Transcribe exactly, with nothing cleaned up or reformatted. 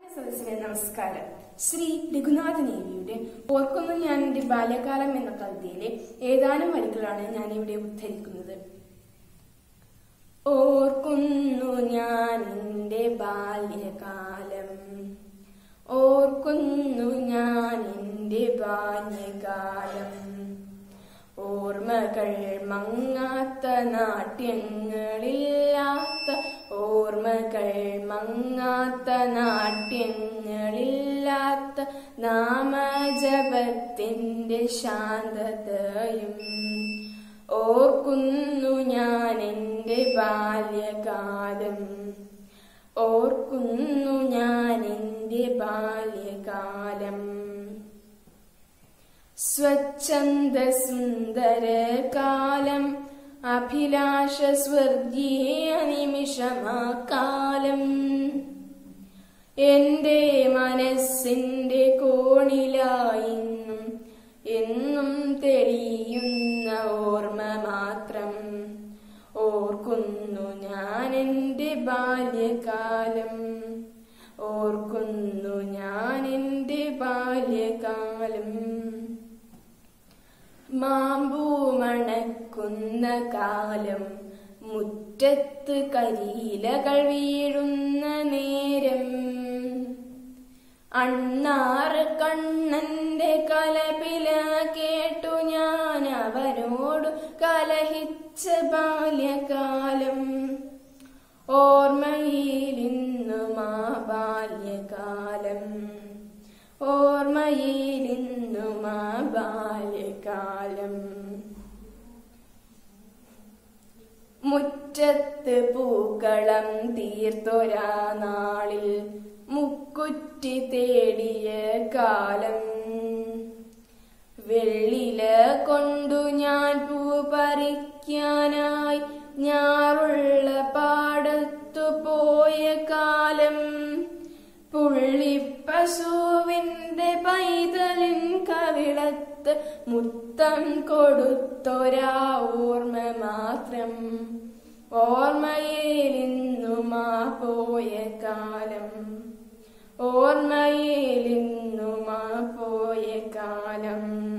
സദസ്സിനെ നമസ്കാരം. ശ്രീ രഘുനാഥ് നേവിയുടെ ഓർക്കുന്നു ഞാൻ എന്റെ ബാല്യകാലം എന്ന കവിതയിലെ ഏതാനും വരികളാണ് ഞാൻ ഇവിടെ ഉദ്ധരിക്കുന്നത്. ഓർക്കുന്നു ഞാൻ എന്റെ ബാല്യകാലം, ഓർക്കുന്നു ഞാൻ എന്റെ ബാല്യകാലം. ഓർമ്മകൾ മങ്ങാത്ത നാട്യങ്ങളില്ലാത്ത, ഓർമ്മകൾ മങ്ങാത്ത നാട്യങ്ങളില്ലാത്ത നാമജപത്തിന്റെ ശാന്തതയും. ഓർക്കുന്നു ഞാൻ എന്റെ ബാല്യകാലം, ഓർക്കുന്നു ഞാൻ എന്റെ ബാല്യകാലം. സ്വച്ഛന്ദ സുന്ദര കാലം, അഭിലാഷ സ്വർഗീയ നിമിഷമാക്കാലം. എന്റെ മനസ്സിന്റെ കോണിലായിന്നും എന്നും തെളിയുന്ന ഓർമ്മ മാത്രം. ഓർക്കുന്നു ഞാൻ എന്റെ ബാല്യകാലം, ഓർക്കുന്നു ഞാൻ എന്റെ ബാല്യകാലം. മാമ്പൂ മണക്കുന്ന കാലം, മുറ്റത്ത് കരിയിലകൾ വീഴുന്ന നേരം. അണ്ണാറ് കണ്ണന്റെ കലപില കേട്ടു ഞാൻ അവനോടു കലഹിച്ച ബാല്യകാലം. ഓർമ്മയിലിന്നും ആ ബാല്യകാലം, ഓർമ്മയിലിന്നും ആ ബാല്യകാലം. മുറ്റത്ത് പൂക്കളം തീർത്തൊരാ നാളിൽ മുക്കുറ്റി തേടിയ കാലം. വെള്ളില കൊണ്ടു ഞാൻ പൂ പറിക്കാനായി ഞാറുള്ള പാടത്തു പോയ കാലം. പുള്ളിപ്പശുവിന്റെ പൈതലിൻ കവിളത്ത് മുത്തം കൊടുത്തൊരാ ഓർമ്മ മാത്രം. ഓർമ്മയിലിന്നും ആ പോയ കാലം, ഓർമ്മയിലിന്നും ആ പോയ കാലം.